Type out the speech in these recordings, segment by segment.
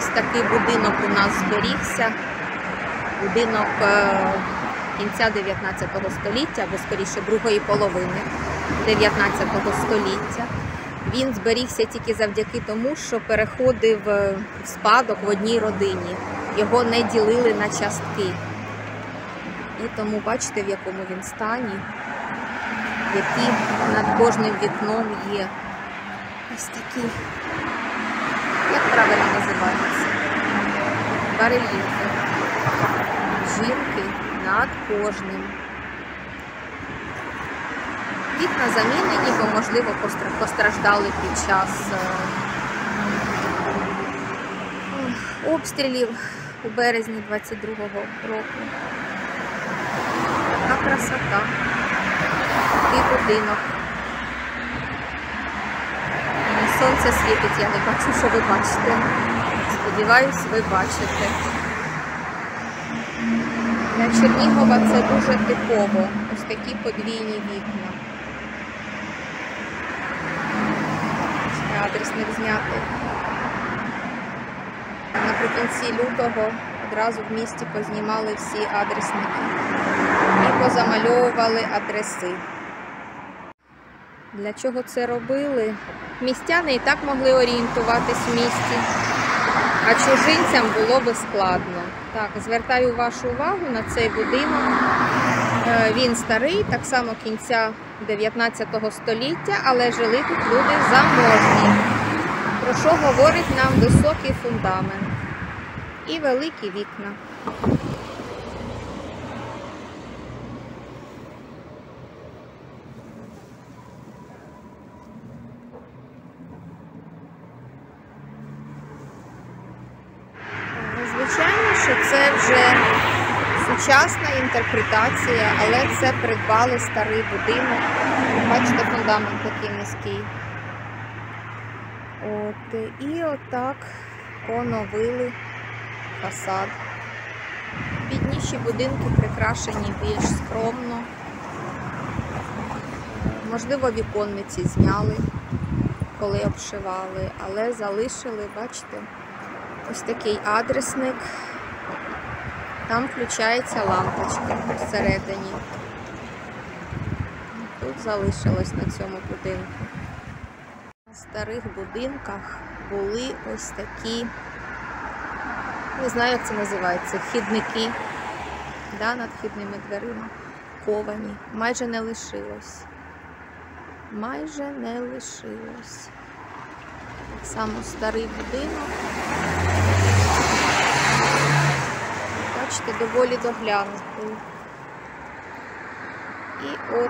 Ось такий будинок у нас зберігся. Будинок кінця 19 століття, або скоріше другої половини 19 століття. Він зберігся тільки завдяки тому, що переходив в спадок в одній родині. Його не ділили на частки. І тому бачите, в якому він стані, які над кожним вікном є ось такі, як правильно називається, барельєфи. Жінки над кожним. Вікна замінені, бо, можливо, постраждали під час обстрілів у березні 22-го року. Така красота. Такий будинок. Сонце світить, я не бачу, що ви бачите. Сподіваюсь, ви бачите. Для Чернігова це дуже типово. Ось такі подвійні вікна. Адресник знятий. Наприкінці лютого одразу в місті познімали всі адресники і позамальовували адреси. Для чого це робили? Містяни і так могли орієнтуватись в місті, а чужинцям було би складно. Так, звертаю вашу увагу на цей будинок. Він старий, так само кінця 19 століття, але жили тут люди заможні. Про що говорить нам високий фундамент і великі вікна. Звичайно, що це вже сучасна інтерпретація, але це придбали старий будинок. Бачите, фундамент такий низький. І отак поновили фасад. Підніші будинки прикрашені більш скромно. Можливо, віконниці зняли, коли обшивали, але залишили, бачите, ось такий адресник. Там включається лампочка всередині. Тут залишилось на цьому будинку. На старих будинках були ось такі, не знаю, як це називається, вхідники, над вхідними дверима, ковані. Майже не лишилось. Майже не лишилось. Так само старий будинок. Бачите, доволі доглянутий. І от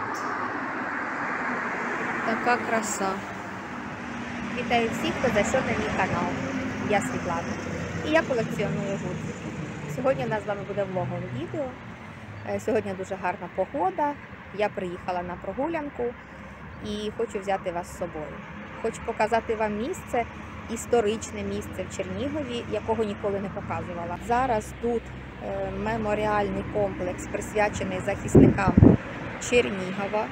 така краса. Вітаю всіх, хто зайшов на мій канал. Я Світлана. І я колекціоную гудзики. Сьогодні у нас з вами буде влогове відео. Сьогодні дуже гарна погода. Я приїхала на прогулянку і хочу взяти вас з собою. Хочу показати вам місце, історичне місце в Чернігові, якого ніколи не показувала. Зараз тут меморіальний комплекс, присвячений захисникам Чернігова.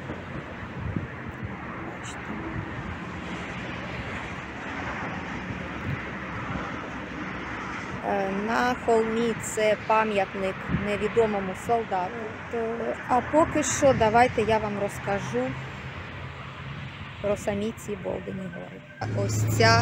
На холмі це пам'ятник невідомому солдату. А поки що давайте я вам розкажу про самі ці Болдені гори. Ось ця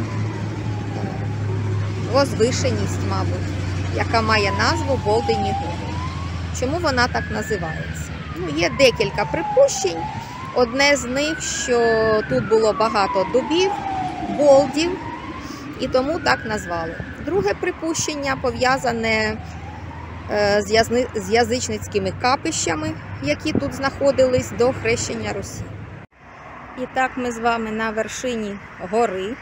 возвишеність, мабуть, яка має назву Болдені гори. Чому вона так називається? Є декілька припущень. Одне з них, що тут було багато дубів, болдів, і тому так назвали. Друге припущення пов'язане з язичницькими капищами, які тут знаходились до хрещення Русі. І так ми з вами на вершині гори.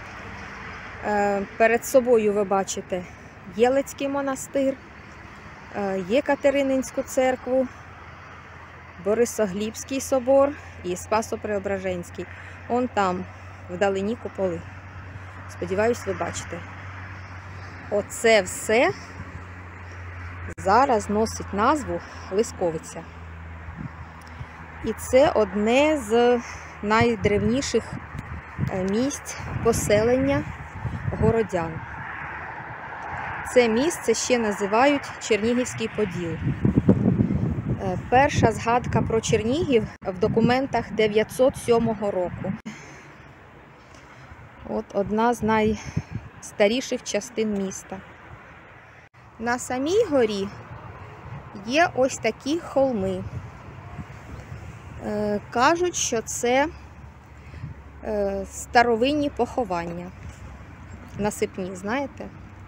Перед собою ви бачите Єлицький монастир, Єкатерининську церкву, Борисоглібський собор і Спасо-Преображенський. Он там, вдалині куполи. Сподіваюсь, ви бачите. Оце все зараз носить назву Лисковиця. І це одне з найдревніших місць поселення городян. це місце ще називають Чернігівський Поділ. Перша згадка про Чернігів в документах 907 року. От одна з найстаріших частин міста. На самій горі є ось такі холми. Кажуть, що це старовинні поховання. Насипні, знаєте?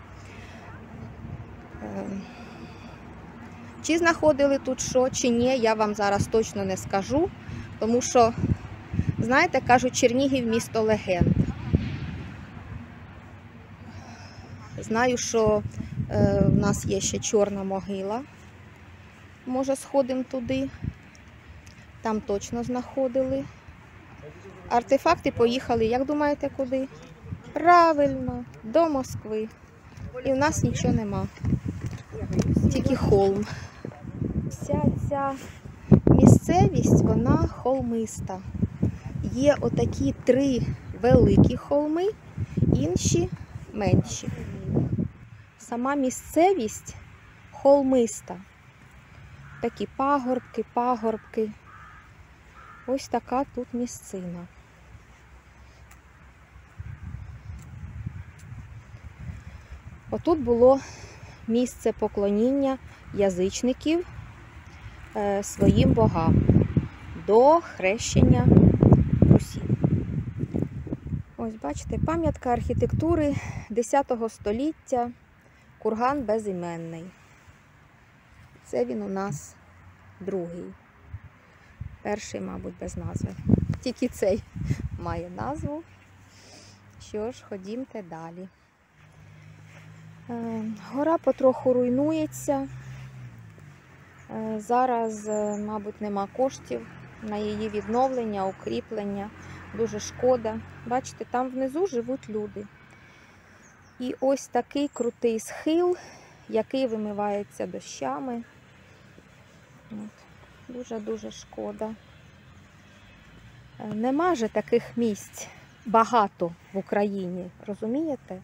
Чи знаходили тут що, чи ні, я вам зараз точно не скажу. Тому що, знаєте, кажуть, Чернігів – місто легенд. Знаю, що в нас є ще Чорна могила. Може, сходимо туди. Там точно знаходили. Артефакти поїхали, як думаєте, куди? Правильно, до Москви. І в нас нічого нема. Тільки холм. Вся ця місцевість, вона холмиста. Є отакі 3 великі холми, інші менші. Сама місцевість холмиста. Такі пагорбки. Ось така тут місцина. Отут було місце поклоніння язичників своїм богам до хрещення Русі. Ось бачите, пам'ятка архітектури 10 століття, курган безіменний. Це він у нас другий. Перший, мабуть, без назви. Тільки цей має назву. Що ж, ходімте далі. Гора потроху руйнується. Зараз, мабуть, нема коштів на її відновлення, укріплення. Дуже шкода. Бачите, там внизу живуть люди. І ось такий крутий схил, який вимивається дощами. Дуже-дуже шкода. Нема же таких місць багато в Україні, розумієте?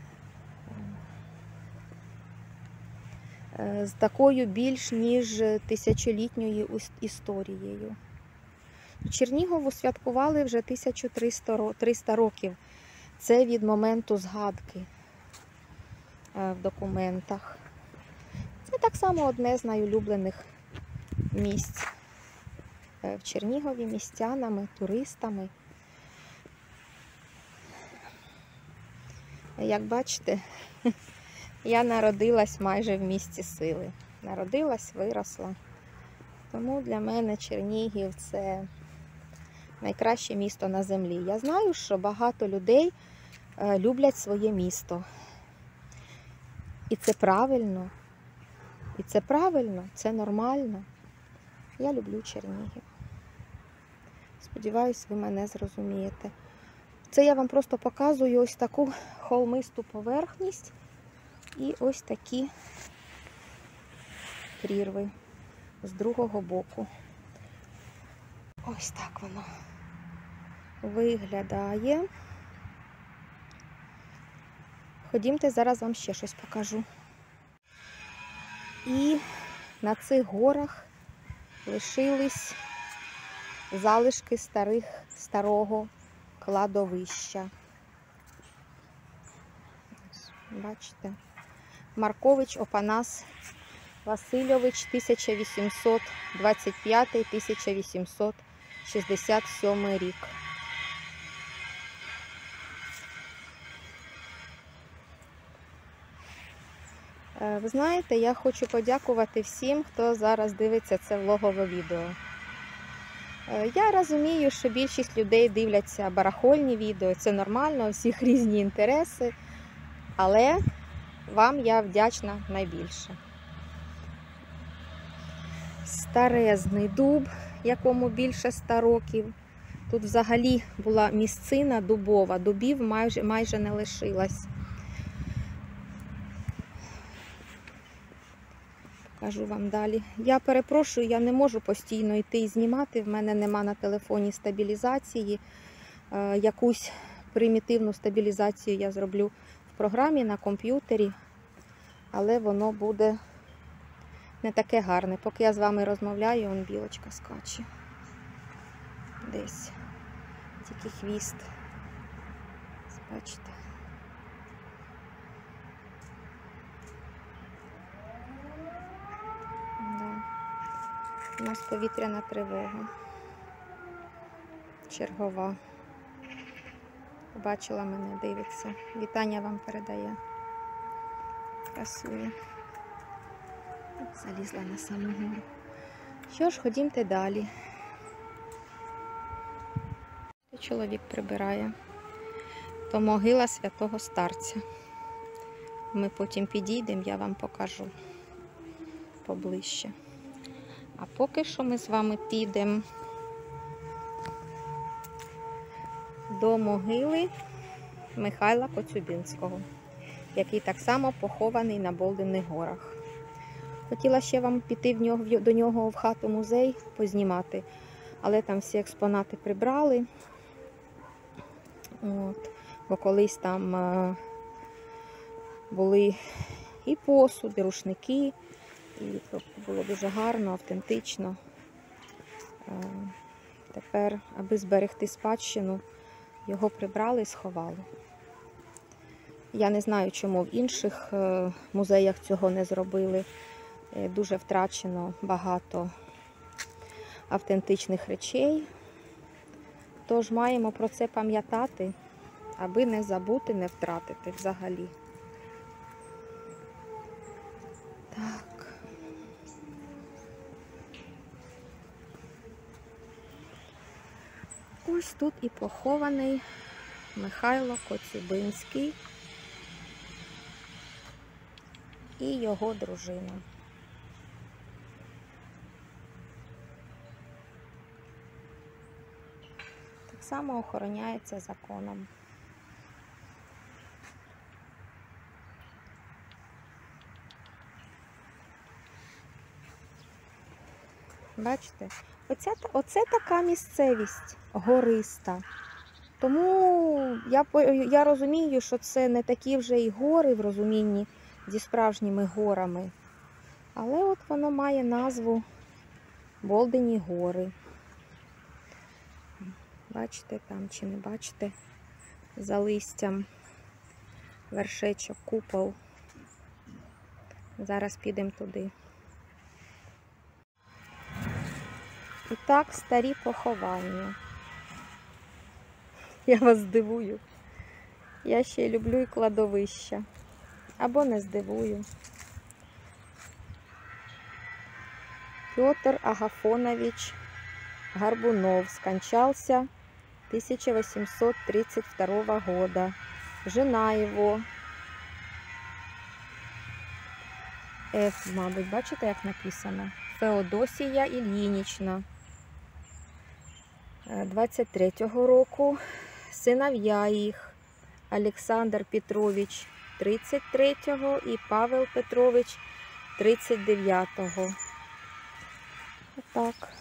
З такою більш ніж тисячолітньою історією. Чернігову святкували вже 1300 років. Це від моменту згадки в документах. Це так само одне з найулюблених місць в Чернігові містянами, туристами. Як бачите, я народилась майже в місті сили. Народилась, виросла. Тому для мене Чернігів – це найкраще місто на землі. Я знаю, що багато людей люблять своє місто. І це правильно. І це правильно, це нормально. Я люблю Чернігів. Сподіваюсь, ви мене зрозумієте. Це я вам просто показую ось таку холмисту поверхність і ось такі прірви з другого боку. Ось так воно виглядає. Ходімте, зараз вам ще щось покажу. І на цих горах лишились залишки старого кладовища. Бачите? Маркович Опанас Васильович, 1825-1867 рік. Ви знаєте, я хочу подякувати всім, хто зараз дивиться це влогове відео. Я розумію, що більшість людей дивляться барахольні відео, це нормально, у всіх різні інтереси, але вам я вдячна найбільше. Старезний дуб, якому більше 100 років. Тут взагалі була місцина дубова, дубів майже не лишилось. Покажу вам далі. Я перепрошую, я не можу постійно йти і знімати, в мене нема на телефоні стабілізації. Якусь примітивну стабілізацію я зроблю в програмі на комп'ютері. але воно буде не таке гарне. Поки я з вами розмовляю, он білочка скаче. Десь. Тільки хвіст. Бачите? Да. У нас повітряна тривога. Чергова. Побачила мене, дивиться. Вітання вам передає. Красує. Залізла на саму гору. Що ж, ходімте далі. Чоловік прибирає. То могила святого старця. Ми потім підійдемо, я вам покажу поближче. А поки що ми з вами підемо до могили Михайла Коцюбинського, який так само похований на Болдених горах. Хотіла ще вам піти до нього в хату-музей познімати, але там всі експонати прибрали. От. Бо колись там були і посуд, і рушники, і було дуже гарно, автентично. Тепер, аби зберегти спадщину, його прибрали і сховали. Я не знаю, чому в інших музеях цього не зробили. Дуже втрачено багато автентичних речей. Тож маємо про це пам'ятати, аби не забути, не втратити взагалі. Так. Ось тут і похований Михайло Коцюбинський і його дружина. Так само охороняється законом. Бачите? Оце така місцевість гориста. Тому я розумію, що це не такі вже і гори в розумінні зі справжніми горами. Але от воно має назву Болдені гори. Бачите там чи не бачите? За листям вершечок, купол. Зараз підемо туди. І так, старі поховання. Я вас здивую. Я ще люблю і кладовища. Або не здивую. Петр Агафонович Горбунов скончался 1832 года. Жена его, мабуть, бачите, як написано? Феодосія Ільїнічна. 23-го року. Синов'я їх Олександр Петрович 33-го і Павел Петрович 39-го. Отак.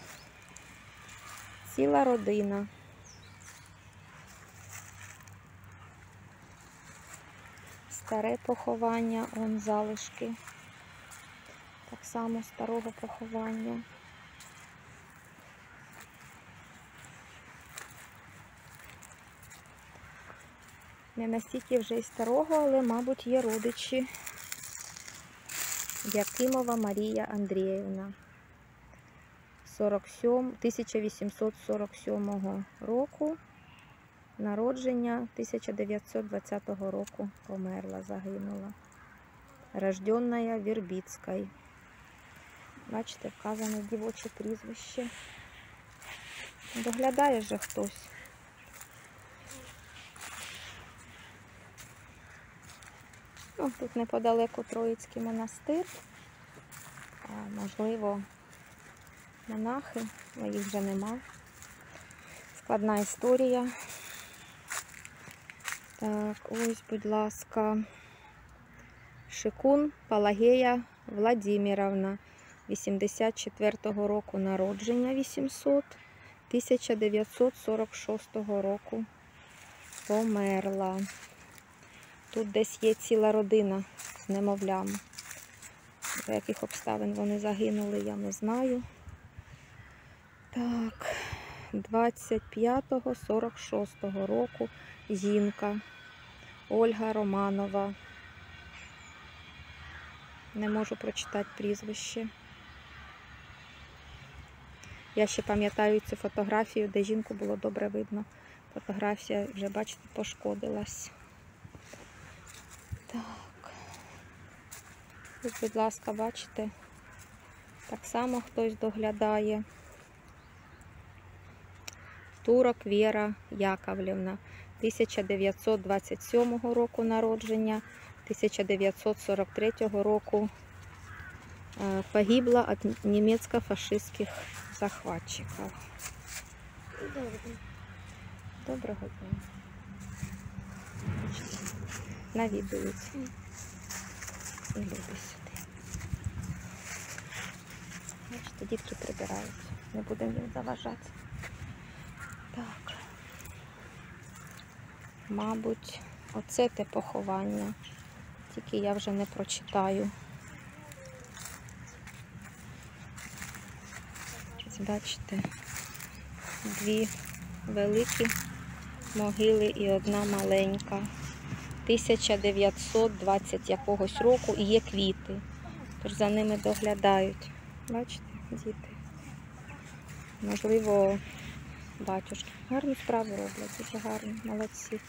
Ціла родина. Старе поховання, он залишки. Так само старого поховання. Не настільки вже й старого, але, мабуть, є родичі. Якимова Марія Андріївна. 1847 року. Народження 1920 року. Померла, загинула. Рожденная Вербицькою. Бачите, вказане дівоче прізвище. Доглядає же хтось. Ну, тут неподалеку Троїцький монастир. Можливо, монахи, але їх вже нема. Складна історія. Так, ось, будь ласка, Шикун Палагея Владимировна, 84-го року народження, 1946 року померла. Тут десь є ціла родина з немовлями. За яких обставин вони загинули, я не знаю. Так, 25-46 року жінка Ольга Романова. Не можу прочитати прізвище. Я ще пам'ятаю цю фотографію, де жінку було добре видно. Фотографія вже, бачите, пошкодилась. Так. Ось, будь ласка, бачите, так само хтось доглядає. Турок Віра Яковлівна, 1927 року народження, 1943 року погибла від німецько-фашистських захватчиків. Доброго дня. Навідуються. І люди сюди. Бачите, дітки прибирають. Не будемо їм заважати. Так. Мабуть, оце те поховання. Тільки я вже не прочитаю. Бачите, дві великі могили і одна маленька. 1920 якогось року і є квіти. Тож за ними доглядають. Бачите, діти. Можливо, батюшки. Гарну справу роблять, дуже гарно, молодці.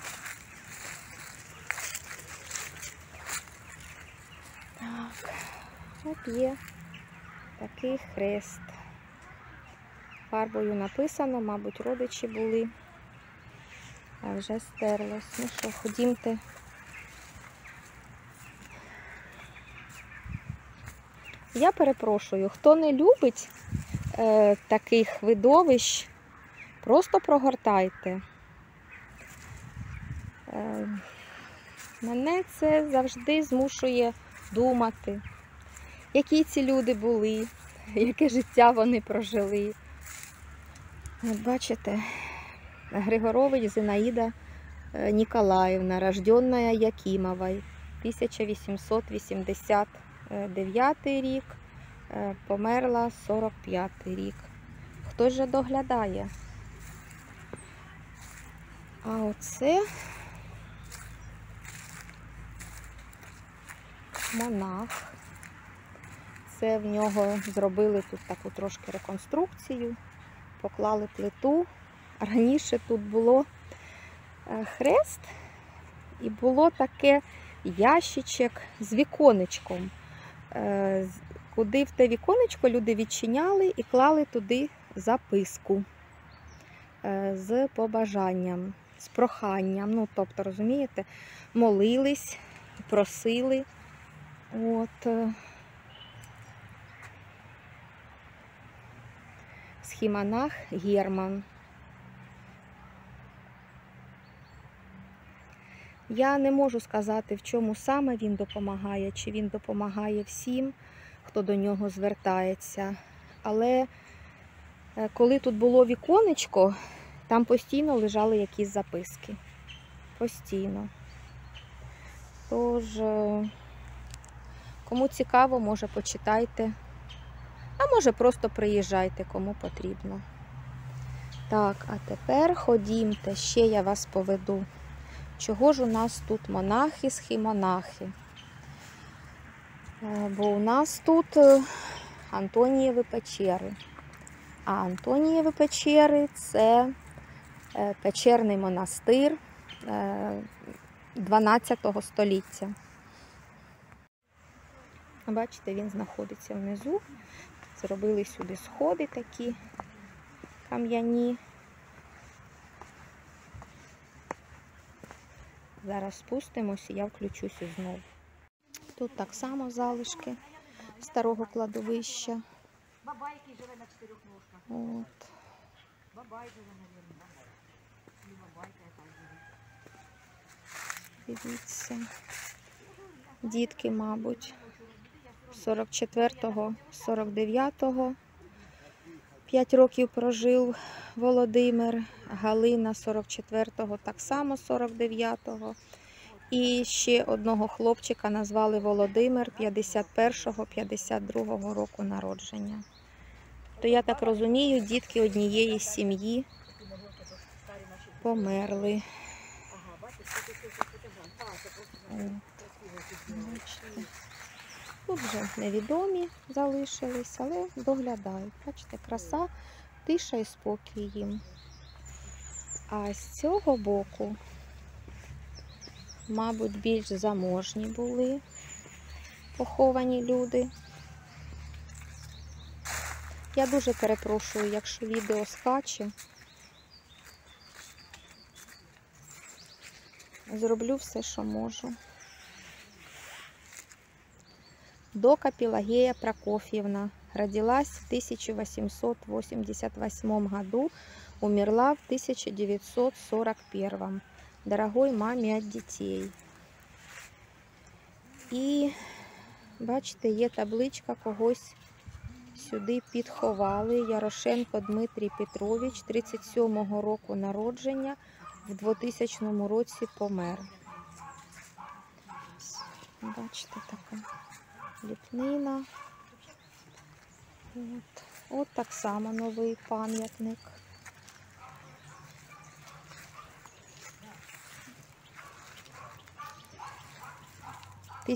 Так, от є такий хрест. Фарбою написано, мабуть, родичі були, а вже стерлось. Ну що, ходімте. Я перепрошую, хто не любить таких видовищ, просто прогортайте. Мене це завжди змушує думати, які ці люди були, яке життя вони прожили. От бачите, Григорович Зинаїда Ніколаївна, рожденная Якимовой, 1889 рік, померла 45 рік. Хтось же доглядає. А оце монах. Це в нього зробили тут таку трошки реконструкцію, поклали плиту. Раніше тут було хрест і було таке ящичок з віконечком, куди в те віконечко люди відчиняли і клали туди записку з побажанням, з проханням. Ну, тобто, розумієте, молились, просили. От. Схімонах Герман. Я не можу сказати, в чому саме він допомагає, чи він допомагає всім, хто до нього звертається. Але коли тут було віконечко, там постійно лежали якісь записки. Постійно. Тож, кому цікаво, може почитайте. А може просто приїжджайте, кому потрібно. Так, а тепер ходімте, ще я вас поведу. Чого ж у нас тут монахи, схімонахи? Бо у нас тут Антонієві печери. А Антонієві печери – це печерний монастир 12 століття. Бачите, він знаходиться внизу. Зробили сюди сходи такі кам'яні. Зараз спустимося і я включуся знову. Тут так само залишки старого кладовища. Бабайки живе на 4 ножках. От. Бабай живе, мабуть. І бабайка яка живе. Дивіться. Дітки, мабуть, 44-го, 49-го. 5 років прожив Володимир. Галина 44-го, так само 49-го. І ще одного хлопчика назвали Володимир 51-52 року народження. То я так розумію, дітки однієї сім'ї померли. Ага, бачиш, це фотограф. А, це просто Бачите. Тут вже невідомі залишились, але доглядають. Бачите, краса, тиша і спокій їм. А з цього боку, мабуть, більш заможні були поховані люди. Я дуже перепрошую, якщо відео скаче. Зроблю все, що можу. Дока Пелагея Прокофьевна родилась в 1888 году, умерла в 1941. Дорогой мамі від дітей. І, бачите, є табличка, когось сюди підховали. Ярошенко Дмитрій Петрович, 37-го року народження, в 2000 році помер. Бачите, така ліпнина. От так само новий пам'ятник. –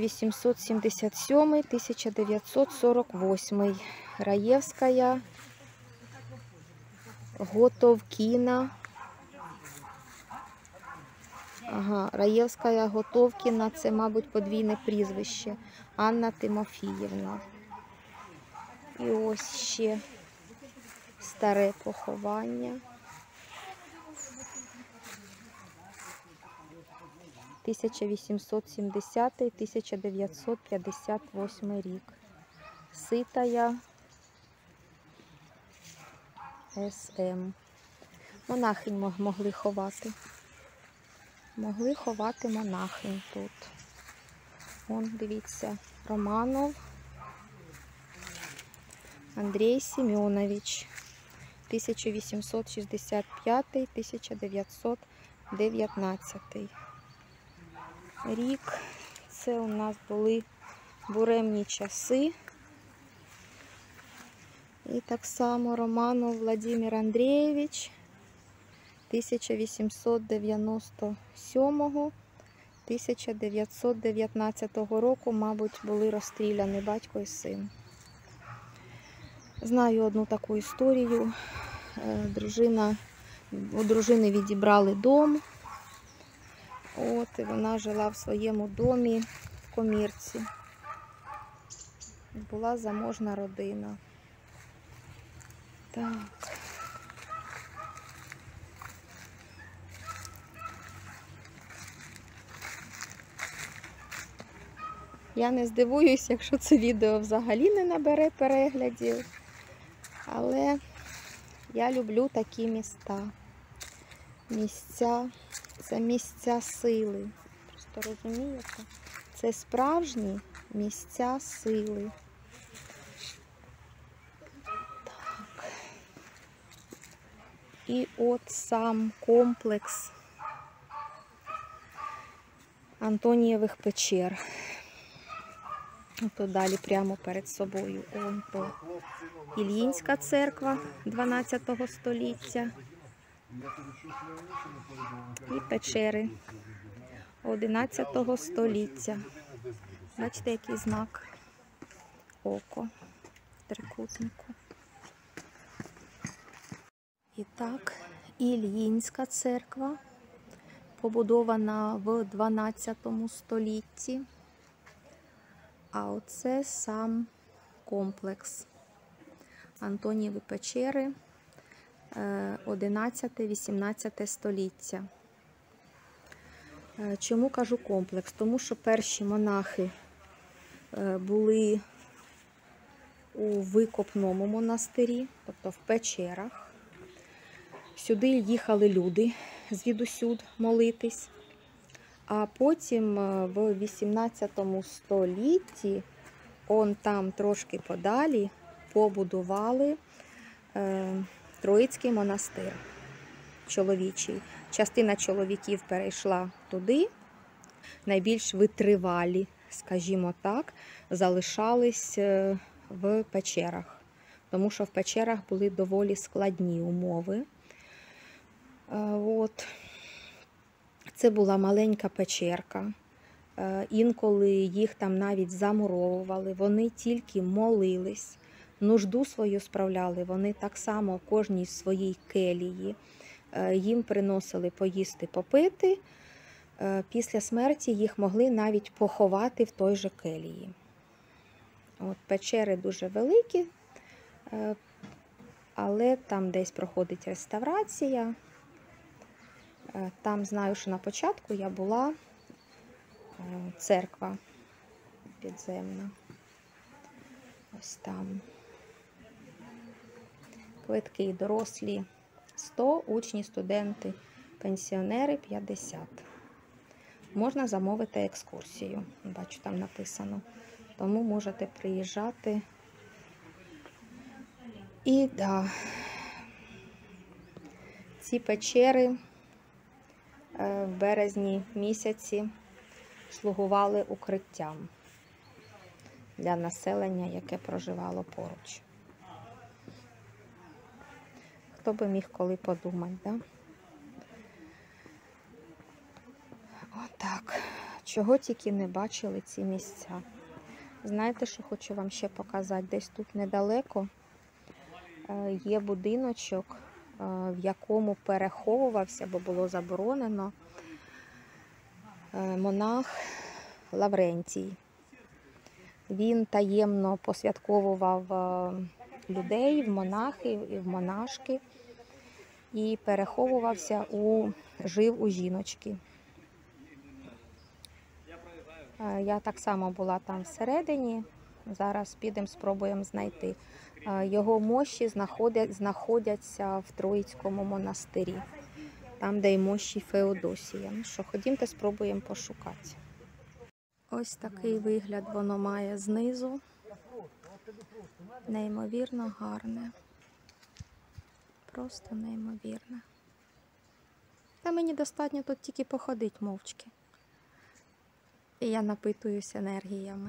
1877-1948. Раєвська Готовкіна. Ага, Раєвська Готовкіна, це, мабуть, подвійне прізвище. Анна Тимофіївна. І ось ще старе поховання. 1870-1958 рік. Ситая СМ. Монахинь могли ховати. Могли ховати монахинь тут. Вон, дивіться, Романов Андрій Семенович, 1865-1919 рік. Це у нас були буремні часи. І так само Романов Владимир Андрійович, 1897-1919 року, мабуть, були розстріляні батько і син. Знаю одну таку історію. У дружини відібрали дом. От, і вона жила в своєму домі в комірці. Була заможна родина. Так. Я не здивуюсь, якщо це відео взагалі не набере переглядів. Але я люблю такі міста. Місця, це місця сили. Просто розумієте? Це справжні місця сили. Так. І от сам комплекс Антонієвих печер. Ото далі прямо перед собою. Он то Ільїнська церква 12 століття. І печери 11 століття. Бачите, який знак? Око в трикутнику. І так, Ільїнська церква, побудована в 12 столітті. А оце сам комплекс Антонієві печери 11-18 століття. Чому кажу комплекс? Тому що перші монахи були у викопному монастирі, тобто в печерах. Сюди їхали люди звідусюд молитись. А потім в 18 столітті, он там трошки подалі, побудували Троїцький монастир чоловічий. Частина чоловіків перейшла туди, найбільш витривалі, скажімо так, залишались в печерах. Тому що в печерах були доволі складні умови. От. Це була маленька печерка. Інколи їх там навіть замуровували. Вони тільки молились, нужду свою справляли. Вони так само кожній в своїй келії. Їм приносили поїсти, попити. Після смерті їх могли навіть поховати в той же келії. От, печери дуже великі, але там десь проходить реставрація. Там, знаю, що на початку я була церква підземна. Ось там. Квитки дорослі 100, учні, студенти, пенсіонери 50. Можна замовити екскурсію. Бачу, там написано. Тому можете приїжджати. І да, ці печери в березні місяці слугували укриттям для населення, яке проживало поруч. Хто би міг коли подумати, да? Отак. Чого тільки не бачили ці місця. Знаєте, що хочу вам ще показати? Десь тут недалеко є будиночок, в якому переховувався, бо було заборонено, монах Лаврентій. Він таємно посвятковував людей в монахи і в монашки і переховувався жив у жіночки. Я так само була там всередині. Зараз підемо, спробуємо знайти. Його мощі знаходяться в Троїцькому монастирі, там, де й мощі Феодосія. Ну що, ходімте, спробуємо пошукати. Ось такий вигляд воно має знизу. Неймовірно гарне. Просто неймовірне. Та мені достатньо тут тільки походити мовчки. І я напитуюсь енергіями.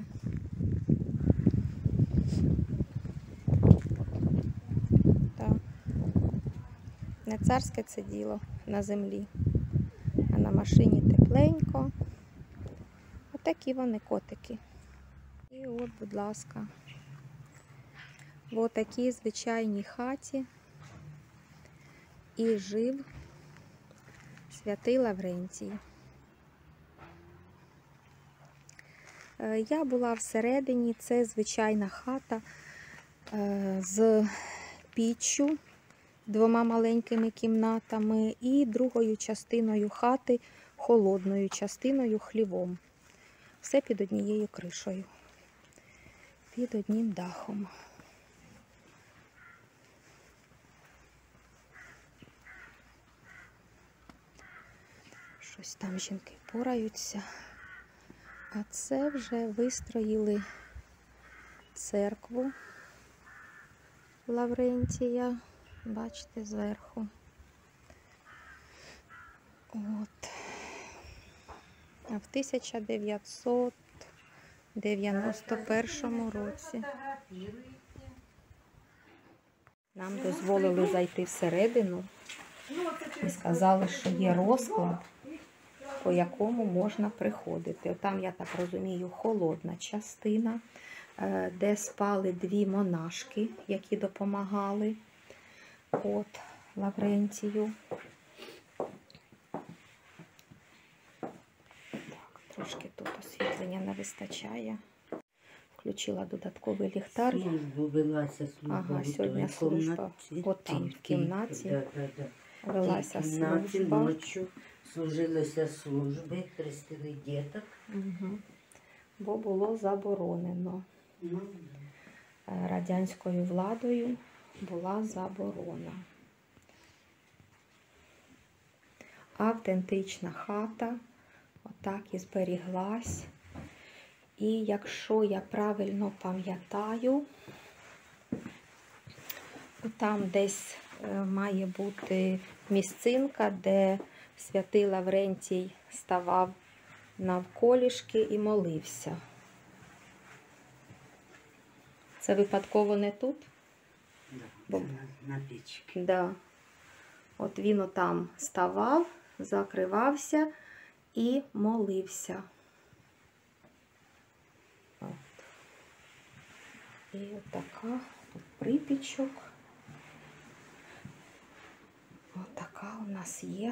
Так. Не царське це діло на землі, а на машині тепленько. Отакі вони котики. І от, будь ласка, в отакій звичайній хаті і жив святий Лаврентій. Я була всередині, це звичайна хата з піччю, 2 маленькими кімнатами і другою частиною хати, холодною частиною, хлівом. Все під однією кришею, під одним дахом. Щось там жінки пораються. А це вже вистроїли церкву Лаврентія. Бачите, зверху. От. А в 1991 році нам дозволили зайти всередину і сказали, що є розклад, по якому можна приходити. Там, я так розумію, холодна частина, де спали 2 монашки, які допомагали Лаврентію. Так, трошки тут освітлення не вистачає. Включила додатковий ліхтар. Ага, сьогодні служба. Отам, в кімнаті. Велася служба. Ночі служилися служби, хрестили діток. Угу. Бо було заборонено. Радянською владою була заборона. Автентична хата отак і зберіглась. І якщо я правильно пам'ятаю, там десь має бути місцинка, де святий Лаврентій ставав навколішки і молився. Це випадково не тут? Да, Бо- це на печці. Да. От він отам ставав, закривався і молився. От. І отака тут припічок. Отака у нас є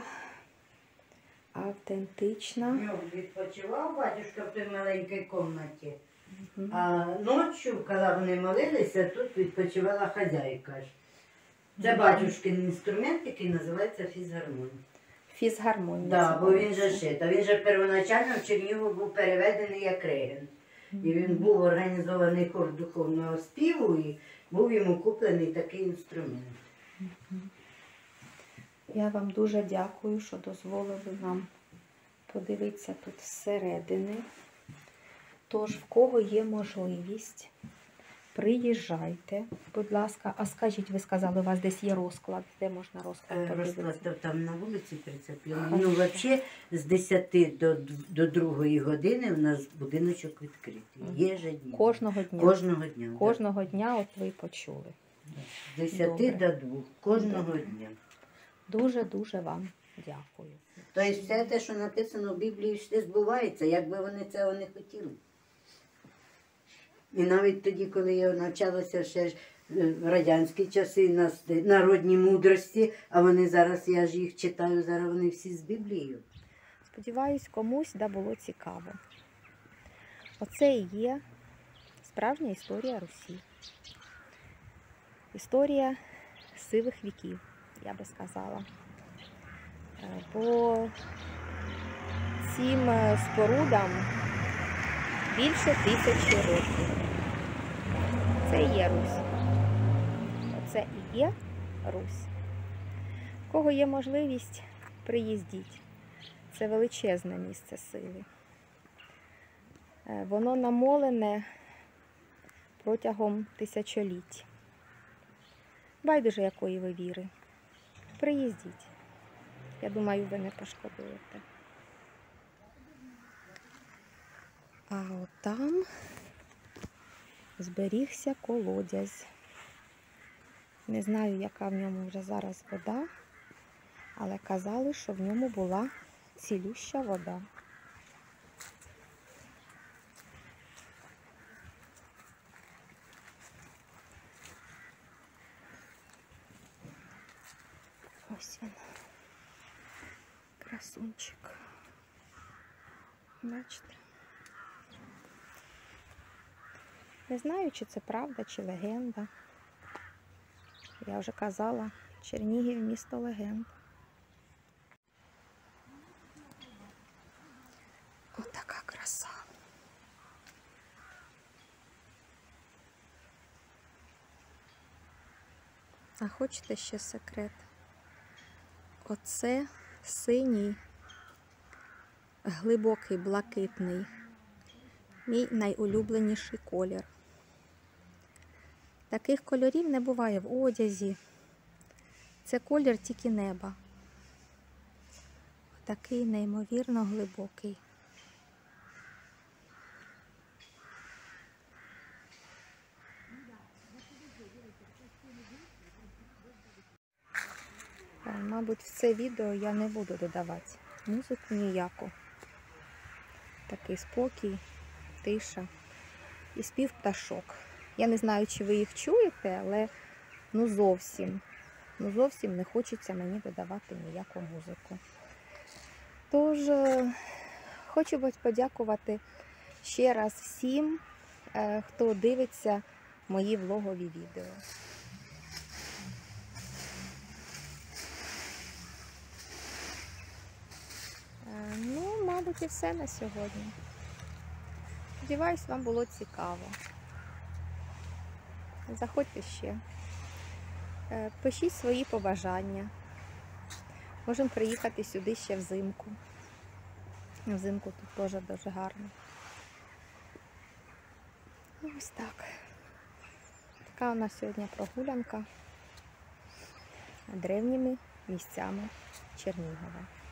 автентична. Днем відпочивав батюшка в тій маленькій кімнаті. Мгм. А ночі, коли вони молилися, тут відпочивала хазяйка. Це батюшкин інструмент, який називається фізгармонія. Фізгармонія. Так, бо він же називається. шит. А він же первоначально в Чернігів був переведений як регент. І він був організований хор духовного співу, і був йому куплений такий інструмент. Я вам дуже дякую, що дозволили нам подивитися тут зсередини. Тож, в кого є можливість, приїжджайте, будь ласка. А скажіть, ви сказали, у вас десь є розклад, де можна розклад подивитися? Розклад там на вулиці прицеплений. Хорошо. Ну, взагалі, з 10 до 2 години в нас будиночок відкритий. Єжедневно. Кожного дня. Кожного дня. да. Кожного дня, от ви почули. З 10 Добре. до 2. Кожного Добре. дня. Дуже-дуже вам дякую. Тобто все те, що написано в Біблії, все збувається, якби вони цього не хотіли. І навіть тоді, коли я навчалася ще ж в радянські часи на народній мудрості, а вони зараз, я ж їх читаю, зараз вони всі з Біблією. Сподіваюсь, комусь було цікаво. Оце і є справжня історія Русі. Історія сивих віків, я би сказала. Бо цим спорудам більше 1000 років. Це і є Русь. Оце і є Русь. У кого є можливість, приїздіть. Це величезне місце сили. Воно намолене протягом тисячоліть. Байдуже якої ви віри. Приїздіть. Я думаю, ви не пошкодуєте. А от там зберігся колодязь. Не знаю, яка в ньому вже зараз вода, але казали, що в ньому була цілюща вода. Ось він. Красунчик. Бачите? Не знаю, чи це правда, чи легенда. Я вже казала, Чернігів – місто легенд. Отака краса. А хочете ще секрет? Оце синій, глибокий, блакитний, мій найулюбленіший колір. Таких кольорів не буває в одязі. Це колір тільки неба. Такий неймовірно глибокий. Мабуть, в це відео я не буду додавати музику ніяку. Такий спокій, тиша і спів пташок. Я не знаю, чи ви їх чуєте, але зовсім не хочеться мені додавати ніяку музику. Тож, хочу подякувати ще раз всім, хто дивиться мої влогові відео. Ну, мабуть, і все на сьогодні. Сподіваюсь, вам було цікаво. Заходьте ще. Пишіть свої побажання. Можемо приїхати сюди ще взимку. Взимку тут теж дуже гарно. Ось так. Така у нас сьогодні прогулянка древніми місцями Чернігова.